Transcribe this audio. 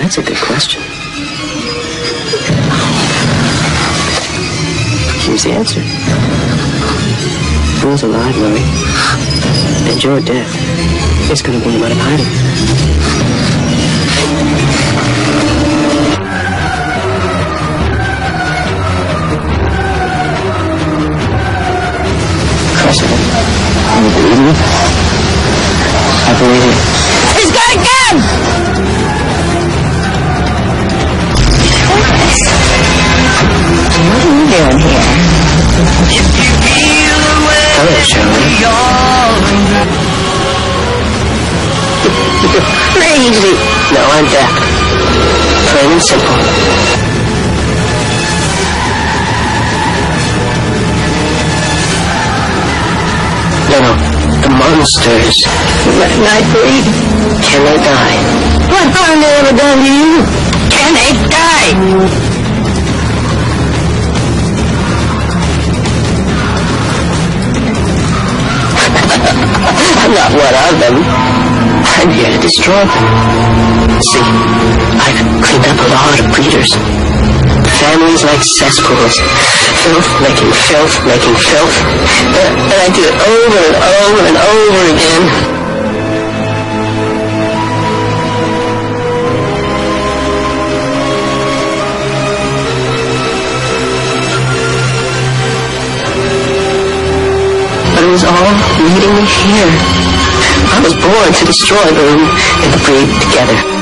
That's a good question. Here's the answer. Bill's alive, Murray. And your death is going to bring him out of hiding. Cressida, you believe me? I believe you. He's got a gun! What are you doing here? Hello, Shirley. You're crazy. No, I'm deaf. Plain and simple. No. The monsters. Let night breathe. Can they die? What harm they ever done to you? Can they die? I'm not one of them. I'm here to destroy them. See, I've cleaned up a lot of breeders. Families like cesspools. Filth making filth making filth. And I do it over and over and over again. But it was all leading me here. I was born to destroy them and to breed together.